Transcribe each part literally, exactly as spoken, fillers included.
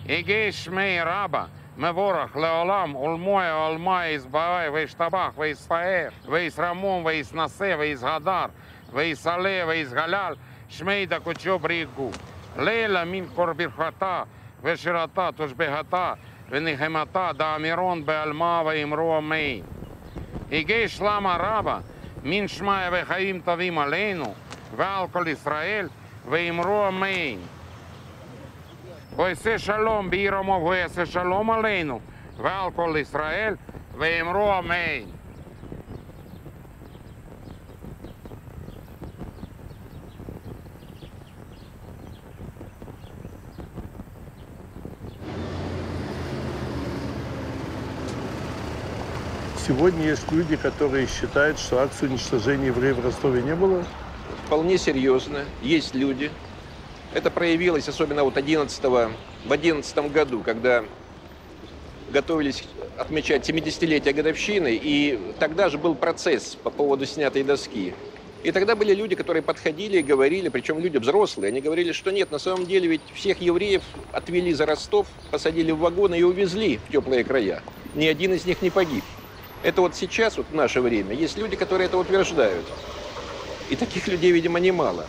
הגיש שמי רבה, מבורך לעולם, ולמוי עולמה יזברי, וישתבח, ויספאר, ויסרמום, ויסנסה, ויסהדר, ויסעלה, ויסגלל, שמי דקודשו בריגו. לילה מן קורברכתה, ושירתה, תושבחתה, ונחמתה, דאמירון בעלמה, ואמרו אמן. הגיש למה רבה, מן שמיה וחיים טובים עלינו, ועל כל ישראל, ואמרו אמן. ויעשה שלום בעיר עמו, ויעשה שלום עלינו, ועל כל ישראל, ואמרו אמן. Сегодня есть люди, которые считают, что акции уничтожения евреев в Ростове не было? Вполне серьезно. Есть люди. Это проявилось особенно вот одиннадцатого, в одиннадцатом году, когда готовились отмечать семидесятилетие годовщины, и тогда же был процесс по поводу снятой доски. И тогда были люди, которые подходили и говорили, причем люди взрослые, они говорили, что нет, на самом деле ведь всех евреев отвели за Ростов, посадили в вагоны и увезли в теплые края. Ни один из них не погиб. Это вот сейчас, вот в наше время, есть люди, которые это утверждают. И таких людей, видимо, немало.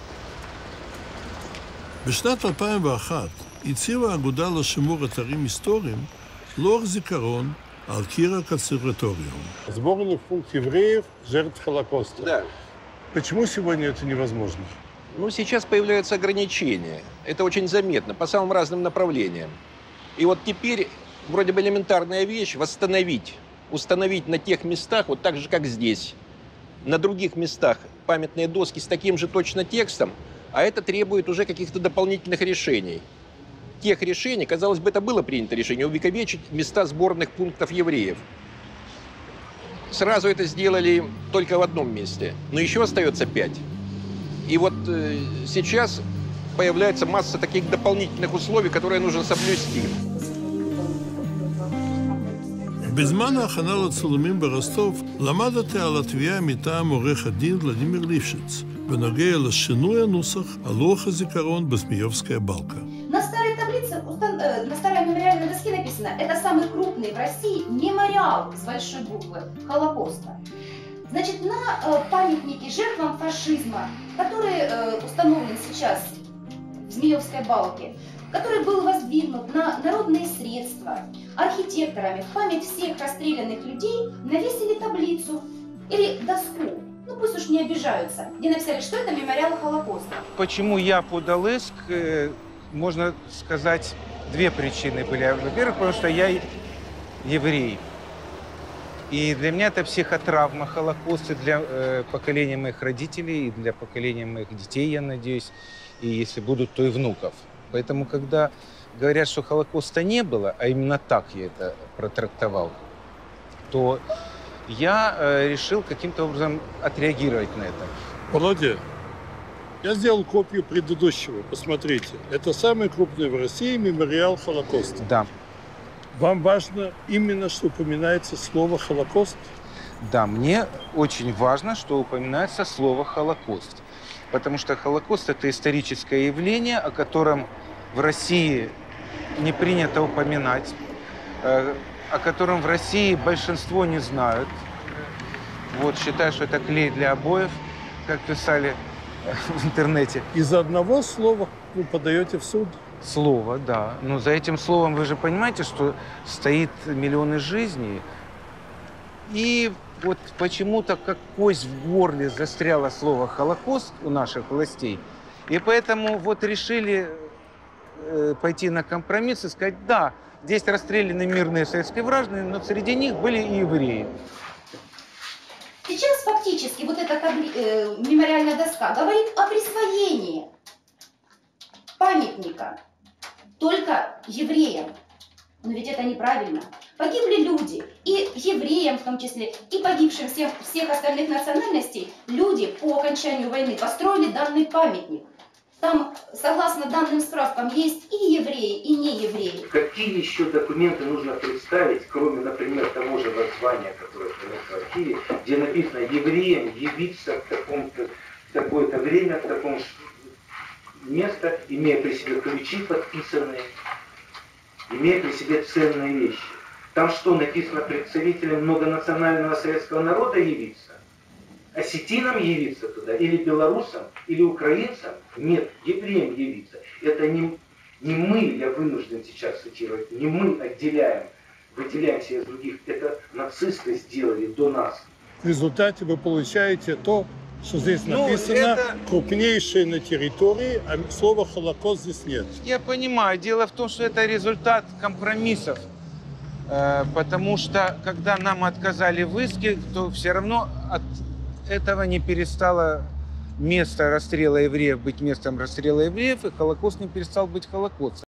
בשנת אלפיים ואחת הציבה האגודה לשימור אתרים היסטוריים לוח זיכרון על קיר הקונסרבטוריום. Сборный пункт евреев, жертв Холокоста. Да. Почему сегодня это невозможно? Ну, сейчас появляются ограничения. Это очень заметно, по самым разным направлениям. И вот теперь вроде бы элементарная вещь – восстановить, установить на тех местах, вот так же, как здесь, на других местах памятные доски с таким же точно текстом, а это требует уже каких-то дополнительных решений. Тех решений, казалось бы, это было принято решение, увековечить места сборных пунктов евреев. Сразу это сделали только в одном месте, но еще остается пять. И вот э, сейчас появляется масса таких дополнительных условий, которые нужно соблюсти. בזמן ההכנה לצילומים ברסטוב למדתי על התביעה מטעם עורך הדין ולדימיר ליפשיץ בנוגע לשינוי הנוסח על לוח הזיכרון בסמיובская балка. На старой таблице, на старой мемориальной доске написано, это самый крупный в России мемориал с большой буквы Холокоста. Значит, на памятнике жертвам фашизма, который установлен сейчас в Змеевской балке, который был воздвигнут на народные средства, архитекторами в память всех расстрелянных людей навесили таблицу или доску, ну пусть уж не обижаются, где написали, что это мемориал Холокоста. Почему я подал иск, можно сказать, две причины были. Во-первых, потому что я еврей. И для меня это психотравма Холокоста для э, поколения моих родителей и для поколения моих детей, я надеюсь, и если будут, то и внуков. Поэтому, когда говорят, что Холокоста не было, а именно так я это протрактовал, то я э, решил каким-то образом отреагировать на это. Володя, я сделал копию предыдущего, посмотрите. Это самый крупный в России мемориал Холокоста. Да. Вам важно именно, что упоминается слово «Холокост»? Да, мне очень важно, что упоминается слово «Холокост». Потому что Холокост – это историческое явление, о котором в России не принято упоминать, о котором в России большинство не знают. Вот, считаю, что это клей для обоев, как писали в интернете. Из-за одного слова вы подаете в суд? Слово, да. Но за этим словом вы же понимаете, что стоит миллионы жизней. И вот почему-то как кость в горле застряло слово «Холокост» у наших властей. И поэтому вот решили э, пойти на компромисс и сказать, да, здесь расстреляны мирные советские граждане, но среди них были и евреи. Сейчас фактически вот эта табли... э, мемориальная доска говорит о присвоении памятника только евреям. Но ведь это неправильно. Погибли люди, и евреям в том числе, и погибшим всех, всех остальных национальностей, люди по окончанию войны построили данный памятник. Там, согласно данным справкам, есть и евреи, и не евреи. Какие еще документы нужно представить, кроме, например, того же воззвания, которое хранится в архиве, где написано «евреям явиться в таком-то, в такое-то время, в таком место, имея при себе ключи подписанные». имеет при себе ценные вещи. Там что написано: представителям многонационального советского народа явиться? Осетинам явиться туда? Или белорусам? Или украинцам? Нет, евреям явиться. Это не, не мы, я вынужден сейчас цитировать, не мы отделяем, выделяемся из других. Это нацисты сделали до нас. В результате вы получаете то, что здесь Ну, написано, это- крупнейшее на территории, а слова «Холокост» здесь нет. Я понимаю. Дело в том, что это результат компромиссов. Э, Потому что, когда нам отказали в иске, то все равно от этого не перестало место расстрела евреев быть местом расстрела евреев, и Холокост не перестал быть Холокостом.